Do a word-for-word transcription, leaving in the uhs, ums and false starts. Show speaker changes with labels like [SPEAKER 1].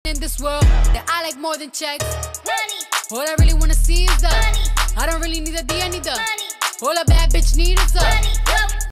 [SPEAKER 1] in this world that I like more than checks. Money. All I really wanna see is the money. I don't really need a D, I need the money. All a bad bitch need is the money.